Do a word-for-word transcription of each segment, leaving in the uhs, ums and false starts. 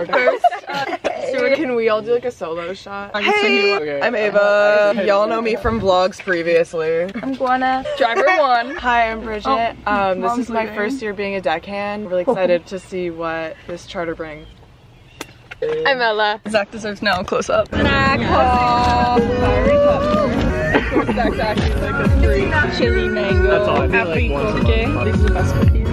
Lorde. First, uh, Stuart, can we all do like a solo shot? Hey, okay. I'm Ava. Y'all know me from vlogs previously. I'm Gwenna. Driver one. Hi, I'm Bridget. Oh, um, this is my leaving. first year being a deckhand. Really excited to see what this charter brings. I'm Ella. Zach deserves now a close up. Zach. That's actually like a free chili mango. That's all I do, like once a month. These are the best cookies.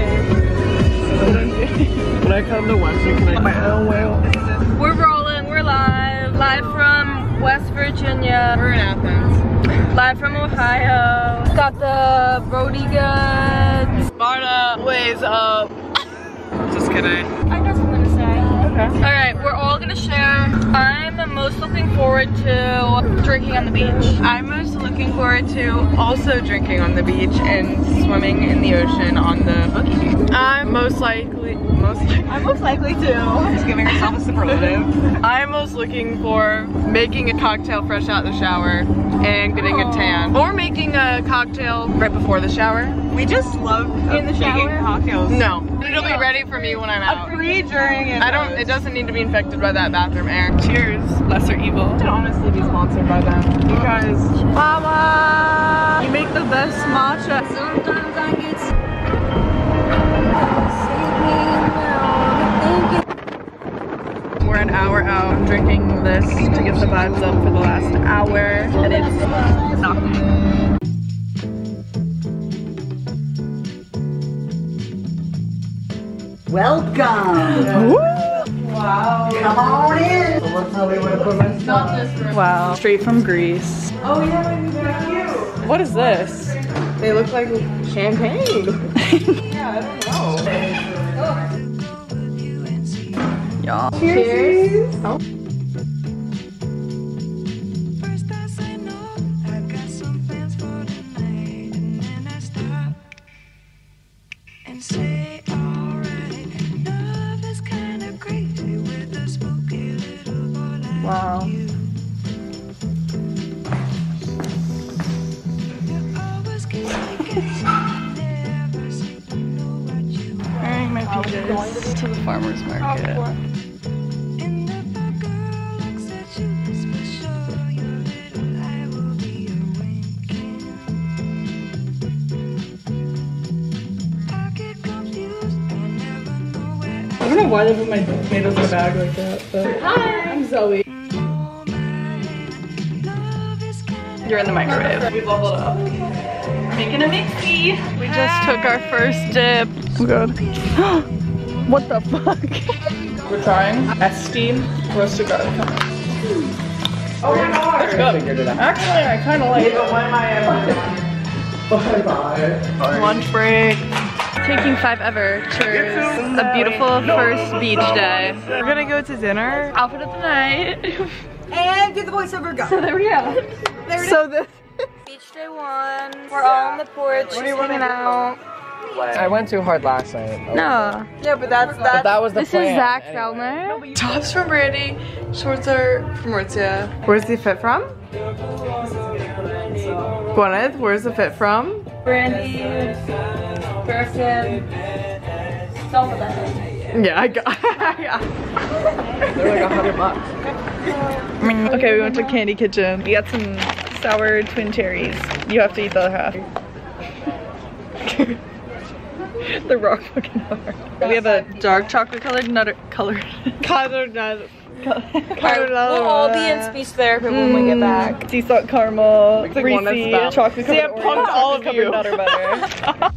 When I come to Western, can I my own whale? We're rolling. We're live. Live from West Virginia. We're in Athens. Live from Ohio. Got the roadie goods. Sparta ways up. Just kidding. I got something to say. Okay. Alright, we're all gonna share. I'm most looking forward to drinking on the beach. I'm most looking forward to also drinking on the beach and swimming in the ocean on the boogie. I'm most likely, most likely. I'm most likely to. Just giving herself a superlative. I'm most looking for making a cocktail fresh out the shower and getting a tan. Or making a cocktail right before the shower. We just love In the shower? making cocktails. No, it'll be ready for me when I'm out. Free during it. I don't, it doesn't need to be infected by that bathroom air. Cheers. Lesser evil. Should honestly be sponsored by them. You guys. Mama! You make the best matcha. Sometimes I get We're an hour out. I'm drinking this to get the vibes up for the last hour. And it's knocking. welcome. Wow. Come on in. Wow. Straight from Greece. Oh yeah, they're cute. What is this? They look like champagne. Yeah, I don't know. Y'all. Cheers. Oh. Wow. Wearing my P Js to the farmer's market. I don't know why they put my tomatoes in a bag like that, but hi, I'm Zoe. You're in the microwave. We leveled up. Making a mixie. We just took our first dip. Oh god. What the fuck? We're trying Esteem roasted garlic hummus. Oh my god! It's good. Figured it out. Actually, I kind of like it. Bye bye. Lunch break. Taking five ever. Cheers. A beautiful first beach day. We're gonna go to dinner. Outfit of the night. And did the voiceover go? So there we go. There it So the Beach day one. We're all on the porch, just hanging out. I went too hard last night. no. Yeah, but that's But that. that was the This plan. is Zach anyway. Fellner. Tops from Brandy, shorts are from Maurizia. Where's the fit from? Gwyneth, where's the fit from? Brandy, Thurston, some of that. Yeah, I got. Yeah. They're like a hundred bucks. Okay, we went to Candy Kitchen. We got some sour twin cherries. You have to eat the other half. They're rock fucking hard. We have a dark chocolate colored nutter colored Colored nut. Alright, we'll all be in speech therapy when we get back. sea salt caramel, Like one that's greasy, about- chocolate See, I covered punked Oreo, all of chocolate you. covered nutter butter.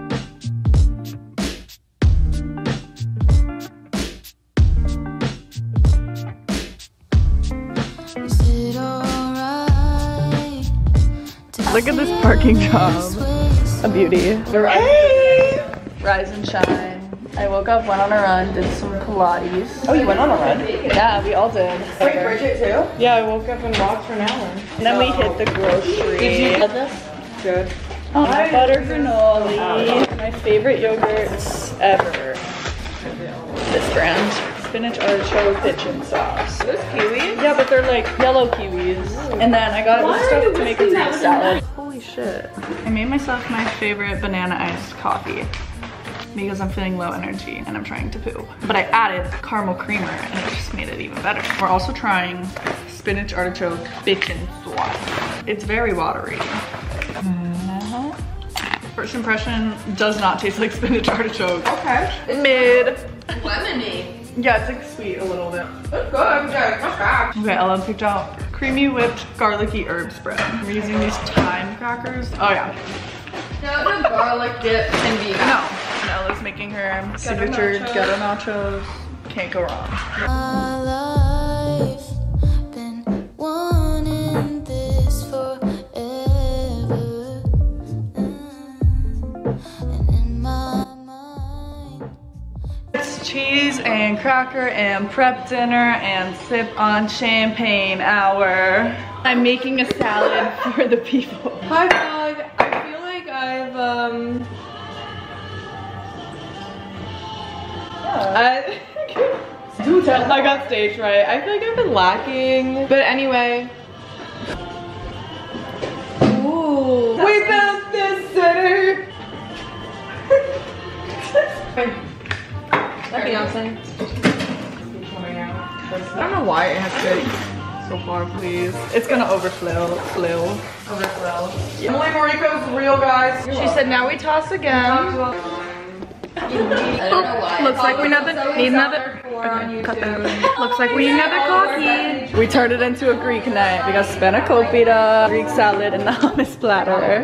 Look at this parking job. A beauty. Hey! Rise and shine. I woke up, went on a run, did some Pilates. Oh, you went on a run? Yeah, we all did. Wait, Bridget too? Yeah, I woke up and walked for an hour. And then we hit the grocery. Did you get this? Good. Oh, butter granola. My favorite yogurts ever. This brand. Spinach artichoke bitchin' sauce. Are those kiwis? Yeah, but they're like yellow kiwis. And then I got this stuff to make a Greek salad. Holy shit. I made myself my favorite banana iced coffee. because I'm feeling low energy and I'm trying to poo. But I added caramel creamer and it just made it even better. We're also trying spinach artichoke bacon swat. It's very watery. Uh-huh. First impression does not taste like spinach artichoke. Okay. Mid. Lemony. Yeah, it's like sweet a little bit. It's good. Yeah, it's not bad. Okay, Ella picked out creamy whipped garlicky herb spread. We're using these thyme crackers. Oh yeah. Yeah, the garlic dip can be. No. And Ella's making her signature nachos. ghetto nachos. Can't go wrong. My life been wanting this forever, and in my mind It's cheese and cracker and prep dinner and sip on champagne hour. I'm making a salad for the people. Hi vlog. I feel like I've um. I, do tell. I got stage right. I feel like I've been lacking. But anyway. Ooh. We built this center. Nothing else. I don't know why it has to be so far, please. It's gonna overflow. Flow. Overflow. Emily Mariko's real, guys. She said now we toss again. Looks like we need another, need another, okay, cut that. Looks like we need another coffee. We turned it into a Greek night. We got spanakopita, Greek salad, and the hummus platter.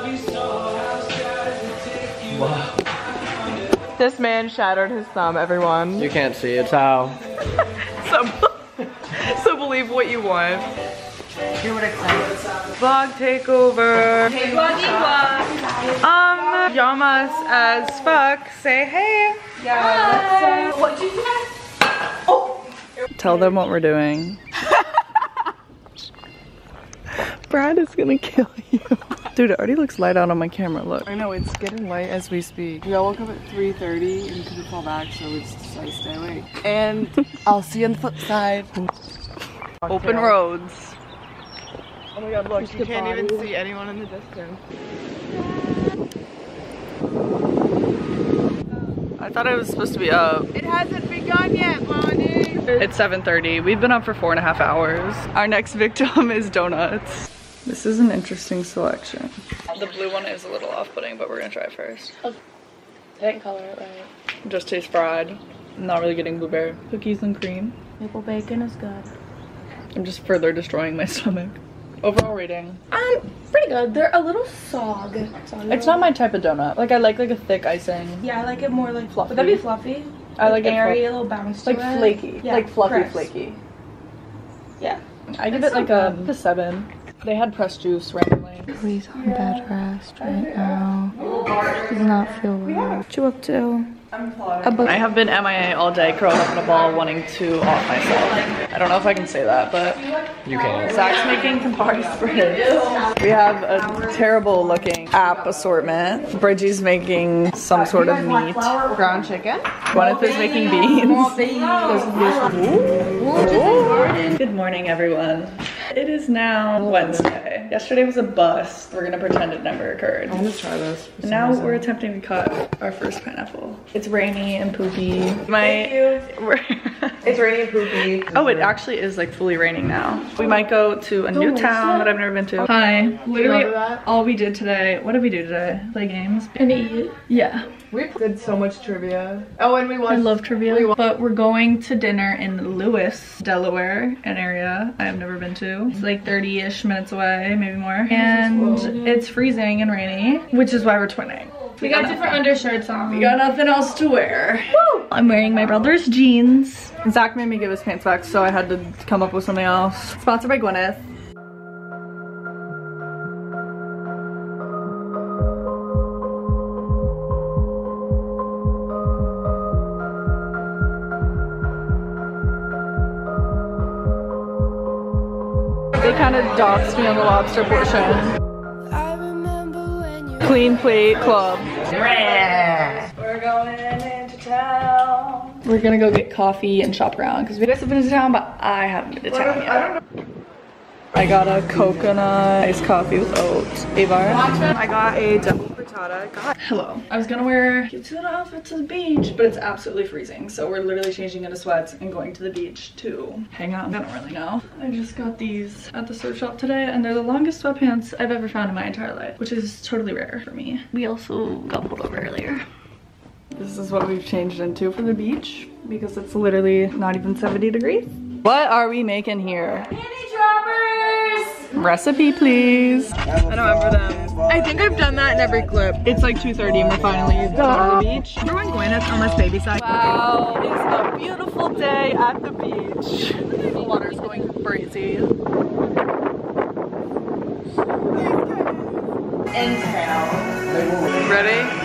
Wow. This man shattered his thumb, everyone. You can't see it. How? So, so believe what you want. Hear what I say. Vlog takeover. Hey, vloggy vlog. Um, Yamas as fuck. Say hey. Yeah. What did you say? Oh. Tell them what we're doing. Brad is gonna kill you. Dude, it already looks light out on my camera, look. I know, it's getting light as we speak. We all woke up at three thirty and couldn't fall back, so it's just like stay awake. And I'll see you on the flip side. Open roads. Oh my god, look, you can't even see anyone in the distance. I thought I was supposed to be up. It hasn't begun yet, Bonnie! It's seven thirty. We've been up for four and a half hours. Our next victim is donuts. This is an interesting selection. The blue one is a little off-putting, but we're gonna try it first. I didn't color it right. Just tastes fried. I'm not really getting blueberry. Cookies and cream. Maple bacon is good. I'm just further destroying my stomach. Overall rating. Um, pretty good. They're a little sog. soggy. It's not my type of donut. Like I like like a thick icing. Yeah, I like it more like Fluffy. Would that be fluffy? I like it airy, fluffy. a little bounce to Like it. flaky. Yeah, like fluffy crisp. flaky. Yeah. I give It's it like so a, good. a seven. They had pressed juice randomly. Please on bed rest right now. Does not feel well. What you up to? I have been M I A all day, curled up in a ball, wanting to off myself. I don't know if I can say that, but You can. Zach's making Campari Spritz. We have a terrible looking app assortment. Bridgie's making some sort of meat. Ground chicken. Gwyneth is making beans. Ooh. Good morning, everyone. It is now Wednesday. Yesterday was a bust. We're gonna pretend it never occurred. I'm gonna try this. And now we're attempting to cut our first pineapple. It's rainy and poopy. My, we're It's rainy and poopy. oh, it actually is like fully raining now. We might go to a new town that I've never been to. Hi. Literally, all we did today, what did we do today? Play games? And eat. Yeah. We did so much trivia. Oh, and we watched. I love trivia. We wa- But we're going to dinner in Lewis, Delaware, an area I have never been to. It's like thirty-ish minutes away, maybe more. And it's freezing and rainy, which is why we're twinning. We got different undershirts on. We got nothing else to wear. Woo! I'm wearing my brother's jeans. Zach made me give his pants back, so I had to come up with something else. Sponsored by Gwyneth. They kind of doxed me on the lobster portion. I remember when you Clean plate club. We're going into town. We're gonna go get coffee and shop around because we guys have been to town, but I haven't been to town yet. I got a coconut iced coffee with oats. Avar. I got a double frittata. God. Hello. I was gonna wear cute little outfit to the beach, but it's absolutely freezing. So we're literally changing into sweats and going to the beach to hang out. I don't really know. I just got these at the surf shop today and they're the longest sweatpants I've ever found in my entire life, which is totally rare for me. We also got pulled over earlier. This is what we've changed into for the beach because it's literally not even seventy degrees. What are we making here? Panty droppers! Recipe, please. I don't remember them. I think I've done that in every clip. It's like two thirty and we're finally going to the beach. Everyone going at almost baby side. Wow, it's a beautiful day at the beach. The water's going crazy. Ready?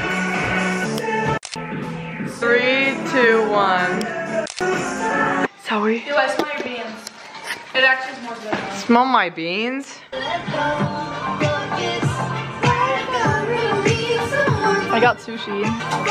Three, two, one. Sorry. Do I smell your beans? It actually smells good. Smell my beans? I got sushi.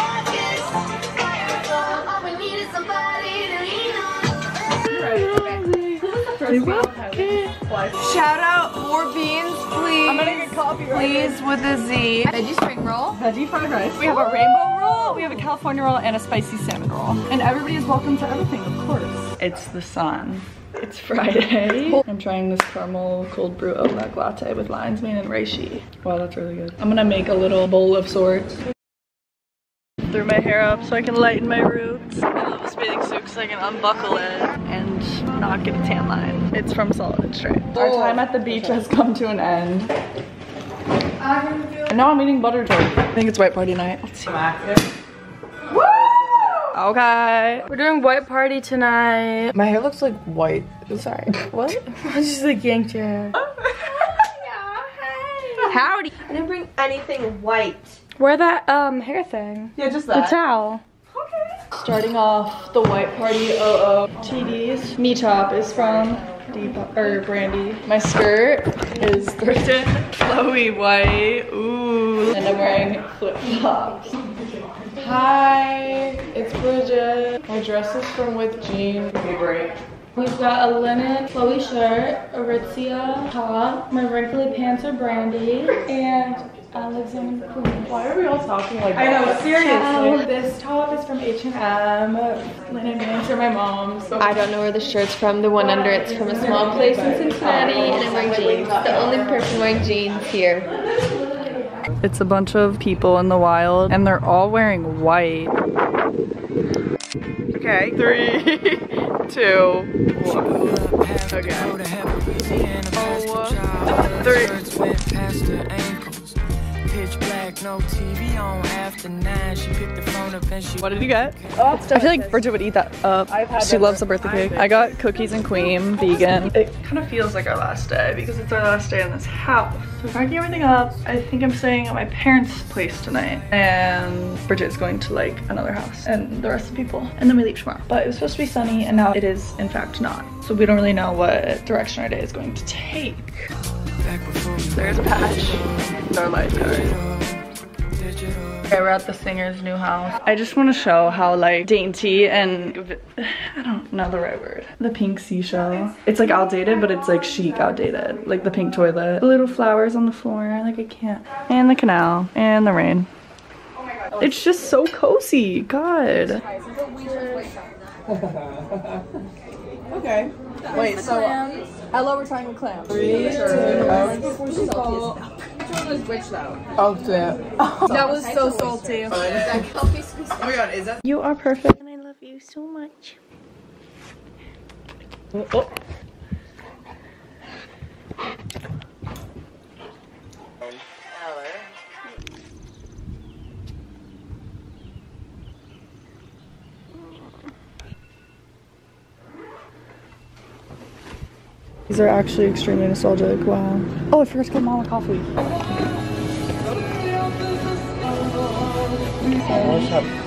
Shout out more beans, please. I'm gonna get copyrighted. Please with a Z. Veggie spring roll. Veggie fried rice. We have a rainbow roll, we have a California roll, and a spicy salmon roll. And everybody is welcome to everything, of course. It's the sun. It's Friday. I'm trying this caramel cold brew oat milk latte with lion's mane and reishi. Wow, that's really good. I'm gonna make a little bowl of sorts. Threw my hair up so I can lighten my roots. I love this bathing suit because I can unbuckle it and not get a tan line. It's from Solid Stripe. Our time at the beach has come to an end. And now I'm eating butter toast. I think it's white party night. Let's see. Woo! Okay. We're doing white party tonight. My hair looks like white. Sorry. What? I just like yanked your hair. Howdy. I didn't bring anything white. Wear that um hair thing. Yeah, just The that. towel. Starting off the white party O O T Ds. Me top is from Deep or Brandy. My skirt is thrifted, flowy white. Ooh, and I'm wearing flip flops. Hi, it's Bridget. My dress is from With Jean. Give me a break. We've got a linen flowy shirt, a Aritzia top, my wrinkly pants are Brandy, and Alexander McQueen. Why are we all talking like I that? know, seriously. This top is from H and M. Linen pants are my mom's. I don't know where the shirt's from. The one under it's from a small place in Cincinnati, and I'm wearing jeans. The only person wearing jeans here. It's a bunch of people in the wild, and they're all wearing white. Okay, three, two, one. Okay. Oh, three. Pitch black, no T V on after nine. She picked the phone up and she. What did you get? Oh, I feel like Bridget would eat that up. She loves the birthday cake. I got cookies and cream, vegan. It kind of feels like our last day because it's our last day in this house. So we're packing everything up. I think I'm staying at my parents' place tonight, and Bridget's going to like another house, and the rest of the people. And then we leave tomorrow. But it was supposed to be sunny, and now it is in fact not. So we don't really know what direction our day is going to take. There's a patch. Our lifeguard. Okay, we're at the singer's new house. I just want to show how like dainty and I don't know the right word. The pink seashell. It's like outdated, but it's like chic outdated. Like the pink toilet. The little flowers on the floor. Like I can't. And the canal. And the rain. It's just so cozy. God. Okay. Wait, so Ella, we're trying a clam. Three, two, one. Oh, that was so salty. Oh my god, is that? You are perfect. And I love you so much. Oh, oh. These are actually extremely nostalgic. Wow. Oh, I forgot to get Mama coffee. What's up?